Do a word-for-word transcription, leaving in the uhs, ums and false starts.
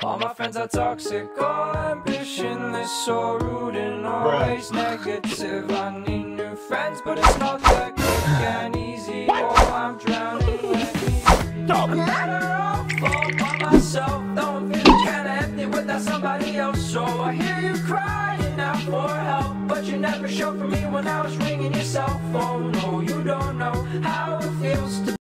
All my friends are toxic, all ambitionless, so rude and always negative. I need new friends, but it's not that quick and easy. Oh, I'm drowning, let me breathe. I'm better off all by myself, though I'm feeling kinda empty without somebody else. So I hear you crying out for help, but you never showed for me when I was ringing your cell phone. No, you don't know how it feels to